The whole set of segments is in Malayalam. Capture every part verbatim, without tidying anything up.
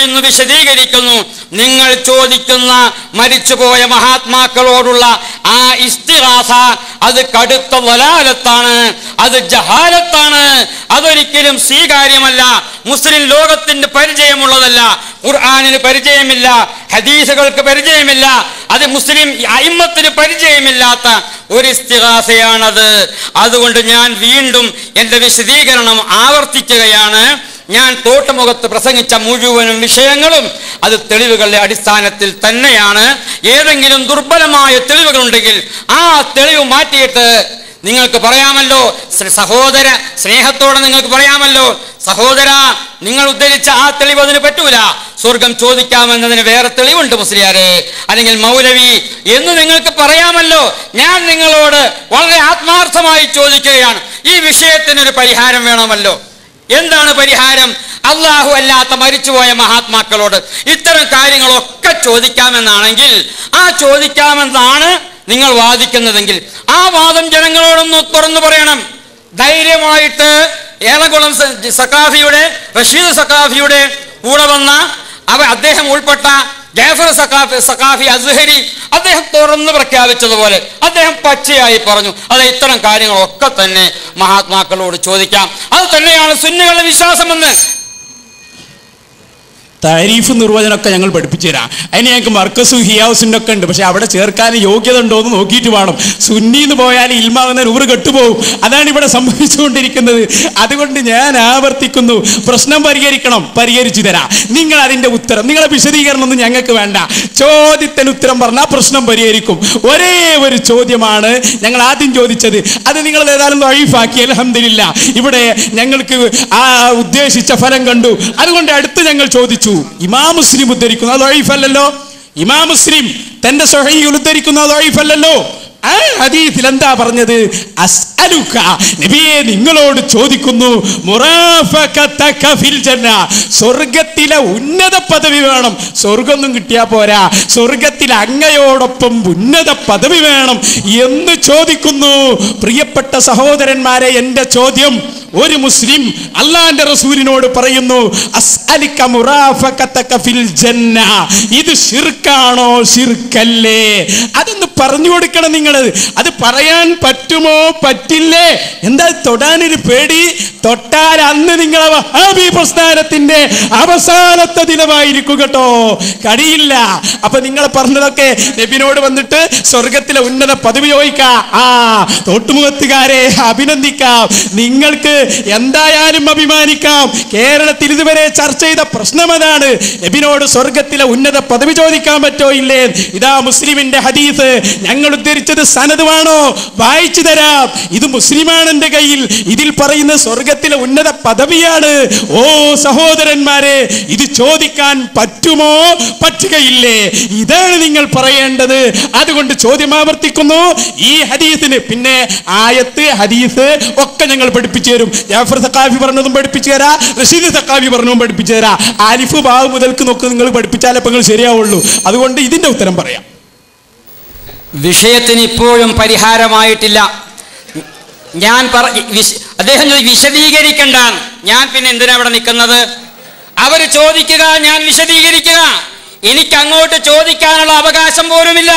പറയുന്നു, വിശദീകരിക്കുന്നു. നിങ്ങൾ ചോദിക്കുന്ന മരിച്ചുപോയ മഹാത്മാക്കളോടുള്ള ആ ഇസ്തിഗാസ അത് കടുത്ത വലാലത്താണ്, അത് ജഹാലത്താണ്, അതൊരിക്കലും സ്വീകാര്യമല്ല. മുസ്ലിം ലോകത്തിന് പരിചയമുള്ളതല്ല, ഖുർആനിന് പരിചയമില്ല, ഹദീസുകൾക്ക് പരിചയമില്ല, അത് മുസ്ലിം അയിമ്മത്തിന് പരിചയമില്ലാത്ത ഒരു ഇസ്തിഗാസയാണത്. അതുകൊണ്ട് ഞാൻ വീണ്ടും എൻ്റെ വിശദീകരണം ആവർത്തിക്കുകയാണ്. ഞാൻ തോട്ടുമുഖത്ത് പ്രസംഗിച്ച മുഴുവനും വിഷയങ്ങളും അത് തെളിവുകളുടെ അടിസ്ഥാനത്തിൽ തന്നെയാണ്. ഏതെങ്കിലും ദുർബലമായ തെളിവുകളുണ്ടെങ്കിൽ ആ തെളിവ് മാറ്റിയിട്ട് നിങ്ങൾക്ക് പറയാമല്ലോ, സഹോദര സ്നേഹത്തോടെ നിങ്ങൾക്ക് പറയാമല്ലോ, സഹോദര നിങ്ങൾ ഉദ്ധരിച്ച ആ തെളിവ് അതിന് പറ്റൂല, സ്വർഗം ചോദിക്കാമെന്നതിന് വേറെ തെളിവുണ്ട് മുസ്ലിയാരെ, അല്ലെങ്കിൽ മൗലവി എന്ന് നിങ്ങൾക്ക് പറയാമല്ലോ. ഞാൻ നിങ്ങളോട് വളരെ ആത്മാർത്ഥമായി ചോദിക്കുകയാണ്, ഈ വിഷയത്തിനൊരു പരിഹാരം വേണമല്ലോ. എന്താണ് പരിഹാരം? അള്ളാഹു അല്ലാത്ത മരിച്ചുപോയ മഹാത്മാക്കളോട് ഇത്തരം കാര്യങ്ങളൊക്കെ ചോദിക്കാമെന്നാണെങ്കിൽ, ആ ചോദിക്കാമെന്നാണ് നിങ്ങൾ വാദിക്കുന്നതെങ്കിൽ ആ വാദം ജനങ്ങളോടൊന്ന് തുറന്നു പറയണം. ധൈര്യമായിട്ട് ഏറകുളം സഖാഫിയുടെ റഷീദ് സഖാഫിയുടെ കൂടെ വന്ന അവ അദ്ദേഹം ഉൾപ്പെട്ട ജാഫർ സഖാഫി സഖാഫി അസ്ഹരി അദ്ദേഹം തുറന്നു പ്രഖ്യാപിച്ചതുപോലെ അദ്ദേഹം പച്ചയായി പറഞ്ഞു, അത് ഇത്തരം കാര്യങ്ങളൊക്കെ തന്നെ മഹാത്മാക്കളോട് ചോദിക്കാം. അത് തന്നെയാണ് സുന്നികളുടെ വിശ്വാസമെന്ന്. താരീഫ് നിർവചനമൊക്കെ ഞങ്ങൾ പഠിപ്പിച്ചു തരാം. അതിന് ഞങ്ങൾക്ക് മർക്കസും ഹിയാസും ഒക്കെ ഉണ്ട്. പക്ഷെ അവിടെ ചേർക്കാൻ യോഗ്യത ഉണ്ടോ എന്ന് നോക്കിയിട്ട് വേണം. സുന്നിന്ന് പോയാൽ ഇൽമാകുന്ന നൂറ് കെട്ടുപോകും. അതാണ് ഇവിടെ സംഭവിച്ചുകൊണ്ടിരിക്കുന്നത്. അതുകൊണ്ട് ഞാൻ ആവർത്തിക്കുന്നു, പ്രശ്നം പരിഹരിക്കണം, പരിഹരിച്ചു തരാം. നിങ്ങൾ അതിൻ്റെ ഉത്തരം, നിങ്ങളെ വിശദീകരണം ഒന്നും ഞങ്ങൾക്ക് വേണ്ട. ചോദ്യത്തിന് ഉത്തരം പറഞ്ഞാൽ പ്രശ്നം പരിഹരിക്കും. ഒരേ ഒരു ചോദ്യമാണ് ഞങ്ങൾ ആദ്യം ചോദിച്ചത്. അത് നിങ്ങൾ ഏതായാലും ദഈഫാക്കി, അൽഹംദുലില്ലാ. ഇവിടെ ഞങ്ങൾക്ക് ആ ഉദ്ദേശിച്ച ഫലം കണ്ടു. അതുകൊണ്ട് അടുത്ത് ഞങ്ങൾ ചോദിച്ചു, ഇമാം മുസ്ലിം ഉദ്ധരിക്കുന്നു, അത് ദഈഫല്ലല്ലോ. ഇമാം മുസ്ലിം തന്റെ സ്വഹീഹിൽ ഉദ്ധരിക്കുന്നു, അത് ദഈഫല്ലല്ലോ. ആ ഹദീസിൽ എന്താ പറഞ്ഞത്? അസ്അലുക, നബിയെ നിങ്ങളോട് ചോദിക്കുന്നു, മുറാഫഖതക ഫിൽ ജന്ന, സ്വർഗ്ഗത്തിലെ ഉന്നത പദവി വേണം. സ്വർഗ്ഗമൊന്നും കിട്ടിയാ പോരാ, സ്വർഗ്ഗത്തിൽ അങ്ങയോടൊപ്പം ഉന്നത പദവി വേണം എന്ന് ചോദിക്കുന്നു. പ്രിയപ്പെട്ട സഹോദരന്മാരെ, എൻ്റെ ചോദ്യം, ഒരു മുസ്ലിം അല്ലാഹുവിന്റെ റസൂലിനോട് പറയുന്നു, അസ്അലിക മുറാഫഖതക ഫിൽ ജന്ന, ഇത് ശിർക്കാണോ ശിർക്കല്ലേ? അതൊന്ന് പറഞ്ഞു കൊടുക്കണം നിങ്ങൾ. അത് പറയാൻ പറ്റുമോ പറ്റില്ലേ? എന്താ തൊടാനൊരു പേടി? തൊട്ടാൽ അന്ന് നിങ്ങളെ വഹാബി പ്രസ്ഥാനത്തിന്റെ അവസാനത്തെ ദിനമായിരിക്കും കേട്ടോ, കഴിയില്ല. അപ്പൊ നിങ്ങൾ പറഞ്ഞതൊക്കെ നബിനോട് വന്നിട്ട് സ്വർഗത്തിലെ ഉന്നത പദവി ചോദിക്കാം. ആ തോട്ടുമുഖത്തുകാരെ അഭിനന്ദിക്കാം, നിങ്ങൾക്ക് എന്തായാലും അഭിമാനിക്കാം. കേരളത്തിൽ ഇതുവരെ ചർച്ച ചെയ്ത പ്രശ്നം അതാണ്, നബിനോട് സ്വർഗത്തിലെ ഉന്നത പദവി ചോദിക്കാൻ പറ്റോ ഇല്ലേ? ഇതാ മുസ്ലിമിന്റെ ഹദീസ്, ഞങ്ങൾ ഉദ്ധരിച്ചത് സനദുമാണോ? വായിച്ചു തരാം. ഇത് മുസ്ലിമാണ് എന്റെ കയ്യിൽ. ഇതിൽ പറയുന്ന സ്വർഗത്തിലെ ഉന്നത പദവിയാണ്. ഓ സഹോദരന്മാരെ, ഇത് ചോദിക്കാൻ പറ്റുമോ പറ്റുകയില്ലേ? ഇതാണ് നിങ്ങൾ പറയേണ്ടത്. അതുകൊണ്ട് ചോദ്യം ആവർത്തിക്കുന്നു. ഈ ഹദീസിന് പിന്നെ ആയത്ത് ഹദീസ് ഒക്കെ ഞങ്ങൾ പഠിപ്പിച്ചു തരും. ജാഫർ സഖാഫി പറഞ്ഞതും പഠിപ്പിച്ചു തരാ, റഷീദ് സഖാഫി പറഞ്ഞതും പഠിപ്പിച്ചു തരാ. ആലിഫ് ബാവ് മുതൽക്ക് നോക്ക് നിങ്ങൾ പഠിപ്പിച്ചാലേ നിങ്ങൾ ശരിയാവുള്ളൂ. അതുകൊണ്ട് ഇതിന്റെ ഉത്തരം പറയാം. വിഷയത്തിന് ഇപ്പോഴും പരിഹാരമായിട്ടില്ല. ഞാൻ പറ അദ്ദേഹം വിശദീകരിക്കണ്ട, ഞാൻ പിന്നെ എന്തിനാ അവിടെ നിൽക്കുന്നത്? അവർ ചോദിക്കുക, ഞാൻ വിശദീകരിക്കുക. എനിക്ക് അങ്ങോട്ട് ചോദിക്കാനുള്ള അവകാശം പോലുമില്ല.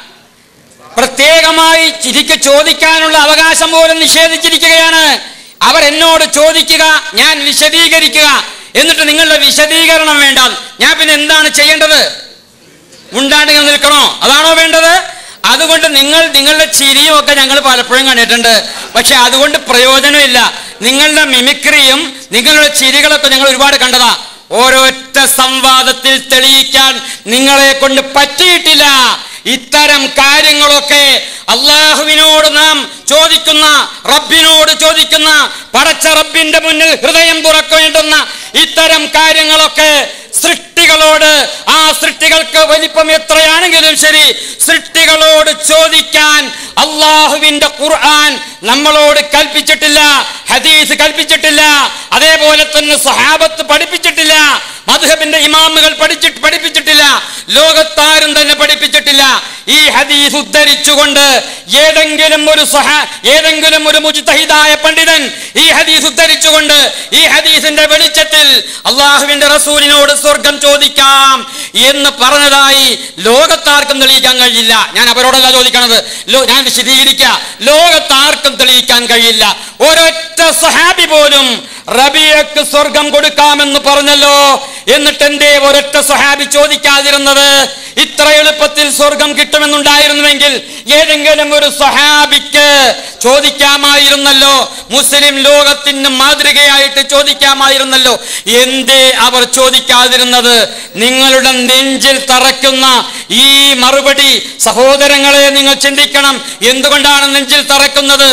പ്രത്യേകമായി എനിക്ക് ചോദിക്കാനുള്ള അവകാശം പോലും നിഷേധിച്ചിരിക്കുകയാണ്. അവരെന്നോട് ചോദിക്കുക, ഞാൻ വിശദീകരിക്കുക. എന്നിട്ട് നിങ്ങളുടെ വിശദീകരണം വേണ്ട, ഞാൻ പിന്നെ എന്താണ് ചെയ്യേണ്ടത്? ഉണ്ടാണ്ട് നിൽക്കണോ? അതാണോ വേണ്ടത്? അതുകൊണ്ട് നിങ്ങൾ നിങ്ങളുടെ ചിരിയും ഒക്കെ ഞങ്ങൾ പലപ്പോഴും കണ്ടിട്ടുണ്ട്. പക്ഷെ അതുകൊണ്ട് പ്രയോജനമില്ല. നിങ്ങളുടെ മിമിക്രിയും നിങ്ങളുടെ ചിരികളൊക്കെ ഞങ്ങൾ ഒരുപാട് കണ്ടതാ. ഓരോറ്റ സംവാദത്തിൽ തെളിയിക്കാൻ നിങ്ങളെ കൊണ്ട് പറ്റിയിട്ടില്ല. ഇത്തരം കാര്യങ്ങളൊക്കെ അള്ളാഹുവിനോട് നാം ചോദിക്കുന്ന, റബ്ബിനോട് ചോദിക്കുന്ന, പടച്ച റബ്ബിന്റെ മുന്നിൽ ഹൃദയം തുറക്കേണ്ടുന്ന ഇത്തരം കാര്യങ്ങളൊക്കെ സൃഷ്ടികളോട്, ആ സൃഷ്ടികൾക്ക് വലിപ്പം എത്രയാണെങ്കിലും ശരി, സൃഷ്ടികളോട് ചോദിക്കാൻ അള്ളാഹുവിന്റെ ഖുർആൻ നമ്മളോട് കൽപ്പിച്ചിട്ടില്ല, ഹദീസ് കൽപ്പിച്ചിട്ടില്ല, അതേപോലെ തന്നെ സഹാബത്ത് പഠിപ്പിച്ചിട്ടില്ല, മദ്ഹബിന്റെ ഇമാമുകൾ പഠിച്ചിട്ട് പഠിപ്പിച്ചിട്ടില്ല. ലോകത്താരും തന്നെ പഠിപ്പിച്ചിട്ടില്ല. ഈ ഹദീസ് ഉദ്ധരിച്ചുകൊണ്ട് ഏതെങ്കിലും ഒരു സഹ ഏതെങ്കിലും ഒരു മുജ്തഹിദായ പണ്ഡിതൻ ഈ ഹദീസ് ഉദ്ധരിച്ചുകൊണ്ട് ഈ ഹദീസിന്റെ വെളിച്ചത്തിൽ അള്ളാഹുവിന്റെ റസൂലിനോട് സ്വർഗം ചോദിക്കാം എന്ന് പറഞ്ഞതായി ലോകത്താർക്കും തെളിയിക്കാൻ കഴിയില്ല. ഞാൻ അവരോടല്ല ചോദിക്കണത്, ഞാൻ വിശദീകരിക്കുക. ലോകത്താർക്കും തെളിയിക്കാൻ കഴിയില്ല. ഒരൊറ്റ സഹാബി പോലും റബിയക്ക് സ്വർഗം കൊടുക്കാമെന്ന് പറഞ്ഞല്ലോ, എന്നിട്ട് എന്തേ ഒരൊറ്റ സഹാബി ചോദിക്കാതിരുന്നത്? ഇത്ര എളുപ്പത്തിൽ സ്വർഗം കിട്ടുമെന്നുണ്ടായിരുന്നുവെങ്കിൽ ഏതെങ്കിലും ഒരു സഹാബിക്ക് ചോദിക്കാമായിരുന്നല്ലോ, മുസ്ലിം ലോകത്തിന് മാതൃകയായിട്ട് ചോദിക്കാമായിരുന്നല്ലോ. എന്തേ അവർ ചോദിക്കാതിരുന്നത്? നിങ്ങളുടെ നെഞ്ചിൽ തറയ്ക്കുന്ന ഈ മറുപടി സഹോദരങ്ങളെ നിങ്ങൾ ചിന്തിക്കണം. എന്തുകൊണ്ടാണ് നെഞ്ചിൽ തറയ്ക്കുന്നത്?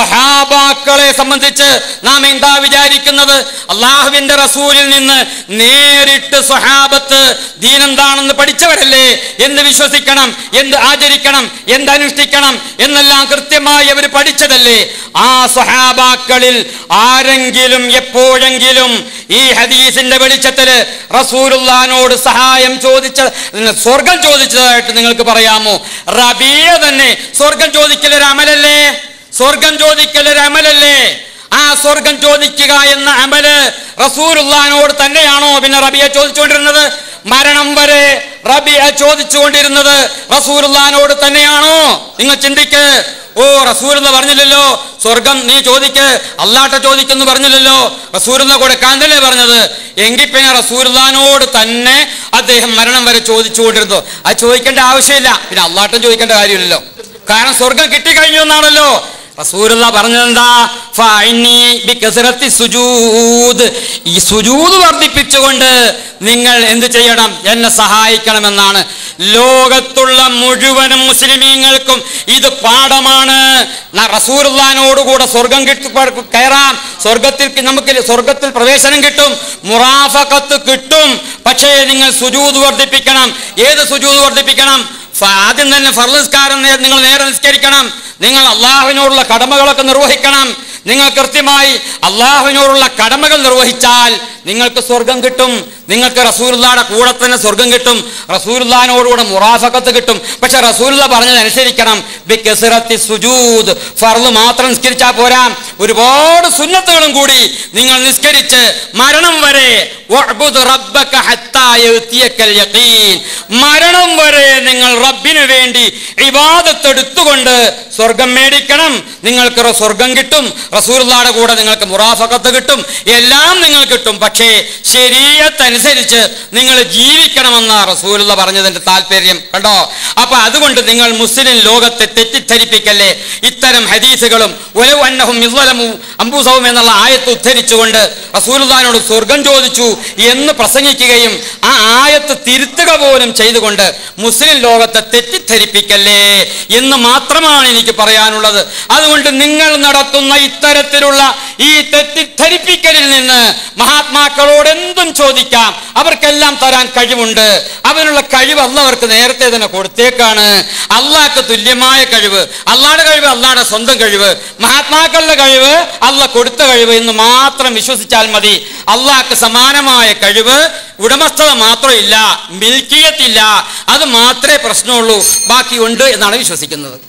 സഹാബാക്കളെ സംബന്ധിച്ച് നാം എന്താ വിചാരിക്കുന്നത്? അള്ളാഹുവിന്റെ റസൂലിൽ നിന്ന് നേരിട്ട് സഹാബത്ത് ദീനെന്താണെന്ന് പഠിച്ചവരല്ലേ എന്ന് വിശ്വസിക്കണം, എന്ത് ആചരിക്കണം, എന്തനുഷ്ഠിക്കണം എന്നെല്ലാം കൃത്യമായി അവർ പഠിച്ചതല്ലേ. ആ സഹാബാക്കളിൽ ആരെങ്കിലും എപ്പോഴെങ്കിലും ഈ ഹദീസിന്റെ വെളിച്ചത്തിൽ റസൂലുള്ളാഹിനോട് സഹായം ചോദിച്ച സ്വർഗം ചോദിച്ചതായിട്ട് നിങ്ങൾക്ക് പറയാമോ? റബീഅ തന്നെ സ്വർഗം ചോദിക്കൽ ഒരു അമലല്ലേ? സ്വർഗം ചോദിക്കൽ ഒരു അമലല്ലേ? ആ സ്വർഗം ചോദിക്കുക എന്ന അമല് റസൂലുള്ളാഹിനോട് തന്നെയാണോ പിന്നെ റബീഅ ചോദിച്ചുകൊണ്ടിരുന്നത്? മരണം വരെ റബീഅ ചോദിച്ചുകൊണ്ടിരുന്നത് റസൂലുള്ളാഹിനോട് തന്നെയാണോ? നിങ്ങൾ ചിന്തിക്ക്. ഓ, റസൂലുള്ള പറഞ്ഞില്ലല്ലോ സ്വർഗം നീ ചോദിക്ക്, അല്ലാഹ് ചോദിക്കെന്ന് പറഞ്ഞില്ലല്ലോ, റസൂലുള്ള കൊടുക്കാൻ തന്നെ പറഞ്ഞത്. എങ്കിൽ പിന്നെ റസൂലുള്ളാഹിനോട് തന്നെ അദ്ദേഹം മരണം വരെ ചോദിച്ചുകൊണ്ടിരുന്നു. അത് ചോദിക്കേണ്ട ആവശ്യമില്ല, പിന്നെ അല്ലാഹ് ചോദിക്കേണ്ട കാര്യമില്ലല്ലോ. കാരണം സ്വർഗം കിട്ടിക്കഴിഞ്ഞു എന്നാണല്ലോ റസൂലുള്ള പറഞ്ഞതെന്താ? ഫഅഇനി ബികസറത്തി സുജൂദ്, ഈ സുജൂദ് വർദ്ധിപ്പിച്ചുകൊണ്ട് നിങ്ങൾ എന്ത് ചെയ്യണം? എന്നെ സഹായിക്കണമെന്നാണ്. ലോകത്തുള്ള മുഴുവനും മുസ്ലിമീങ്ങൾക്കും ഇത് പാഠമാണ്. റസൂലുള്ളാഹിനോടുകൂടെ സ്വർഗം കിട്ടി കയറാം, സ്വർഗത്തിൽ നമുക്ക് സ്വർഗത്തിൽ പ്രവേശനം കിട്ടും, മുറാഫഖത്ത് കിട്ടും. പക്ഷേ നിങ്ങൾ സുജൂദ് വർദ്ധിപ്പിക്കണം. ഏത് സുജൂദ് വർദ്ധിപ്പിക്കണം? ആദ്യം തന്നെ ഫർള് നിസ്കാരം നിങ്ങൾ നേരെ നിസ്കരിക്കണം. നിങ്ങൾ അള്ളാഹുവിനോടുള്ള കടമകളൊക്കെ നിർവഹിക്കണം. നിങ്ങൾ കൃത്യമായി അള്ളാഹുവിനോടുള്ള കടമകൾ നിർവഹിച്ചാൽ നിങ്ങൾക്ക് സ്വർഗം കിട്ടും. നിങ്ങൾക്ക് റസൂലുള്ളാഹിയുടെ കൂടെ തന്നെ സ്വർഗം കിട്ടും, റസൂലുള്ളാഹിനോടുകൂടെ മുറാഫഖത്ത് കിട്ടും. പക്ഷെ റസൂലുള്ള പറഞ്ഞതനുസരിക്കണം. ബികസറത്തി സുജൂദ്, ഫർള് മാത്രം നിസ്കരിച്ചാൽ പോരാ, ഒരുപാട് സുന്നത്തുകളും കൂടി നിങ്ങൾ നിസ്കരിച്ച് മരണം വരെ വഅ്ബുദ് റബ്ബക ഹത്താ യഅതിയകൽ യഖീൻ, മരണം വരെ നിങ്ങൾ റബ്ബിനു വേണ്ടി ഇബാദത്ത് എടുത്തുകൊണ്ട് സ്വർഗം മേടിക്കണം. നിങ്ങൾക്ക് സ്വർഗം കിട്ടും, റസൂലുള്ളാഹിയുടെ കൂടെ നിങ്ങൾക്ക് മുറാഫഖത്ത് കിട്ടും, എല്ലാം നിങ്ങൾ കിട്ടും. പക്ഷേ ശരീഅത്ത് അനുസരിച്ച് നിങ്ങൾ ജീവിക്കണമെന്ന റസൂലുള്ള പറഞ്ഞതിന്റെ താല്പര്യം കണ്ടോ? അപ്പൊ അതുകൊണ്ട് നിങ്ങൾ മുസ്ലിം ലോകത്തെ തെറ്റിദ്ധരിപ്പിക്കല്ലേ. ഇത്തരം ഹദീസുകളും വലൗ അന്നഹും യസ്ലമു അൻഫുസഹും എന്നുള്ള ആയത്ത് ഉദ്ധരിച്ചുകൊണ്ട് റസൂലുള്ളാഹിനോട് സ്വർഗം ചോദിച്ചു എന്ന് പ്രസംഗിക്കുകയും ആ ആയത്ത് തിരുത്തുക പോലും ചെയ്തുകൊണ്ട് മുസ്ലിം ലോകത്തെ തെറ്റിദ്ധരിപ്പിക്കല്ലേ എന്ന് മാത്രമാണ് എനിക്ക് പറയാനുള്ളത്. അതുകൊണ്ട് നിങ്ങൾ നടത്തുന്ന ഇത്തരത്തിലുള്ള ഈ തെറ്റിദ്ധരിപ്പിക്കലിൽ നിന്ന് മഹാത്മാക്കളോട് എന്തും ചോദിക്കാം, അവർക്കെല്ലാം തരാൻ കഴിവുണ്ട്. അവനുള്ള കഴിവ് അള്ളാഹ് നേരത്തെ തന്നെ കൊടുത്തേക്കാണ്. അള്ളാഹ്ക്ക് തുല്യമായ കഴിവ്, അള്ളാഹുടെ കഴിവ് അള്ളാഹുടെ സ്വന്തം കഴിവ്, മഹാത്മാക്കളുടെ കഴിവ് അള്ളാഹ് കൊടുത്ത കഴിവ് എന്ന് മാത്രം വിശ്വസിച്ചാൽ മതി. അള്ളാഹ്ക്ക് സമാനമായ കഴിവ് ഉടമസ്ഥത മാത്രമില്ല, മിൽക്കിയത്തില്ല, അത് മാത്രമേ പ്രശ്നമുള്ളൂ, ബാക്കി ഉണ്ട് എന്നാണ് വിശ്വസിക്കുന്നത്.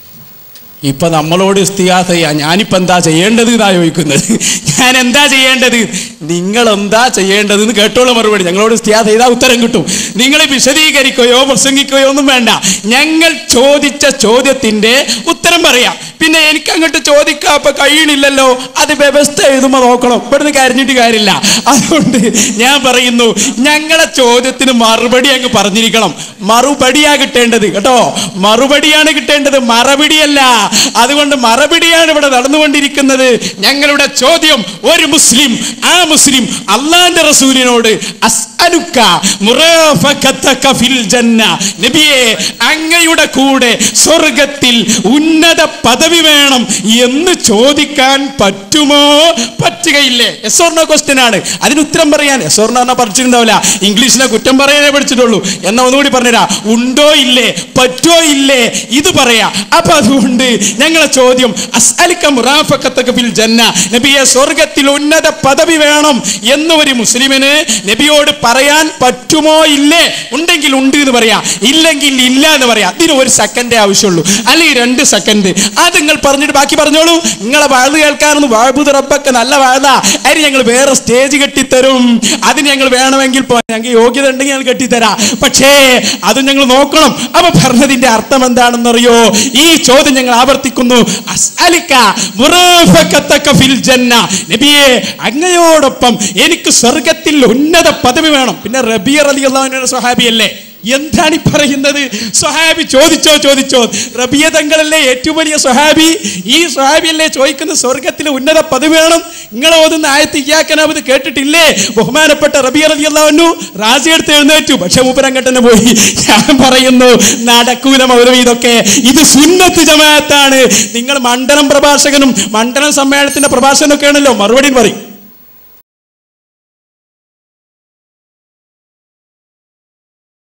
ഇപ്പൊ നമ്മളോട് ഇസ്തിഗാസ ചെയ്യാ, ഞാനിപ്പോ എന്താ ചെയ്യേണ്ടത് എന്നാ ചോദിക്കുന്നത്. ഞാൻ എന്താ ചെയ്യേണ്ടത്, നിങ്ങൾ എന്താ ചെയ്യേണ്ടത് എന്ന് കേട്ടോളൂ മറുപടി. ഞങ്ങളോട് ഇസ്തിഗാസ ചെയ്താൽ ഉത്തരം കിട്ടും. നിങ്ങൾ വിശദീകരിക്കുകയോ പ്രസംഗിക്കുകയോ ഒന്നും വേണ്ട, ഞങ്ങൾ ചോദിച്ച ചോദ്യത്തിന്റെ ഉത്തരം പറയാം. പിന്നെ എനിക്ക് അങ്ങോട്ട് ചോദിക്കാൻ ഇപ്പൊ കഴിയണില്ലല്ലോ, അത് വ്യവസ്ഥ എഴുതുമ്പോ നോക്കണം, ഇവിടുന്ന് കരഞ്ഞിട്ട് കാര്യമില്ല. അതുകൊണ്ട് ഞാൻ പറയുന്നു, ഞങ്ങളെ ചോദ്യത്തിന് മറുപടി അങ്ങ് പറഞ്ഞിരിക്കണം. മറുപടിയാ കിട്ടേണ്ടത് കേട്ടോ, മറുപടിയാണ് കിട്ടേണ്ടത്, മറുപടിയല്ല. അതുകൊണ്ട് മറുപടിയാണ് ഇവിടെ നടന്നുകൊണ്ടിരിക്കുന്നത്. ഞങ്ങളുടെ ചോദ്യം, ഒരു മുസ്ലിം, ആ മുസ്ലിം അള്ളാന്റെ റസൂലിനോട് അസ്അലുക മുറാഫഖതക ഫിൽ ജന്ന, നബിയേ അങ്ങയുടെ കൂടെ സ്വർഗത്തിൽ ഉന്നത പദവി വേണം എന്ന് ചോദിക്കാൻ പറ്റുമോ? പറ്റുകയില്ലേ? എസ് ഓർ നോ ക്വസ്റ്റ്യൻ ആണ്. അതിന് ഉത്തരം പറയാൻ എസ് ഓർ നോ പറഞ്ഞാൽ പഠിച്ചിട്ടുണ്ടാവില്ല, ഇംഗ്ലീഷിലെ കുറ്റം പറയാനേ പഠിച്ചിട്ടുള്ളൂ. എന്നാ ഒന്നുകൂടി പറഞ്ഞുതരാ, ഉണ്ടോ ഇല്ലേ, പറ്റോ ഇല്ലേ, ഇത് പറയാ. അപ്പൊ അതുകൊണ്ട് ഞങ്ങളെ ചോദ്യം, അസ്അലുക മുറാഫഖതക ഫിൽ ജന്ന, നബിയെ സ്വർഗത്തിൽ ഉന്നത പദവി വേണം എന്ന് ഒരു മുസ്ലിമിന് നബിയോട് പറ പറയാൻ പറ്റുമോ ഇല്ലേ? ഉണ്ടെങ്കിൽ ഉണ്ട് എന്ന് പറയാം, ഇല്ലെങ്കിൽ ഇല്ല എന്ന് പറയാം. ഇതിന് ഒരു സെക്കൻഡേ ആവശ്യമുള്ളൂ, അല്ലെങ്കിൽ രണ്ട് സെക്കൻഡ്. അത് നിങ്ങൾ പറഞ്ഞിട്ട് ബാക്കി പറഞ്ഞോളൂ. നിങ്ങളെ വാഴ കേൾക്കാനൊന്നും വാഴ്ബുദ് റബ്ബൊക്കെ നല്ല വാഴ, അതിന് ഞങ്ങൾ വേറെ സ്റ്റേജ് കെട്ടിത്തരും. അതിന് ഞങ്ങൾ വേണമെങ്കിൽ ഞങ്ങൾക്ക് യോഗ്യത ഉണ്ടെങ്കിൽ ഞങ്ങൾ കെട്ടിത്തരാം. പക്ഷേ അത് ഞങ്ങൾ നോക്കണം. അപ്പൊ പറഞ്ഞതിന്റെ അർത്ഥം എന്താണെന്നറിയോ? ഈ ചോദ്യം ഞങ്ങൾ ആവർത്തിക്കുന്നു. അസ്അലിക മുറാഫഖതക ഫിൽ ജന്ന, നബിയേ അങ്ങയോടൊപ്പം എനിക്ക് സ്വർഗത്തിൽ ഉന്നത പദവി വേണം. പിന്നെ റബീഅ റളിയല്ലാഹു അൻഹു സ്വഹാബിയല്ലേ? എന്താണ് ഈ പറയുന്നത്? സ്വഹാബി ചോദിച്ചോ ചോദിച്ചോ റബിയ തങ്ങളല്ലേ ഏറ്റവും വലിയ സ്വഹാബി? ഈ സ്വഹാബിയല്ലേ ചോദിക്കുന്നത് സ്വർഗത്തിൽ ഉന്നത പദവി വേണം? നിങ്ങൾ ഓതുന്ന ആയത്ത് ഇയ്യാക നഅ്ബുദു കേട്ടിട്ടില്ലേ? ബഹുമാനപ്പെട്ട റബിയ റളിയല്ലാഹു അൻഹു റാസി എടുത്ത് എഴുന്നേറ്റു, പക്ഷെ മൂപ്പരങ്ങട്ടന്നെ പോയി. ഞാൻ പറയുന്നു നടക്കൂല മൗലവി, ഇതൊക്കെ ഇത് സുന്നത്ത് ജമാഅത്താണ്. നിങ്ങൾ മണ്ഡലം പ്രഭാഷകനും മണ്ഡലം സമ്മേളനത്തിന്റെ പ്രഭാഷകനൊക്കെ ആണല്ലോ, മറുപടി പറയും.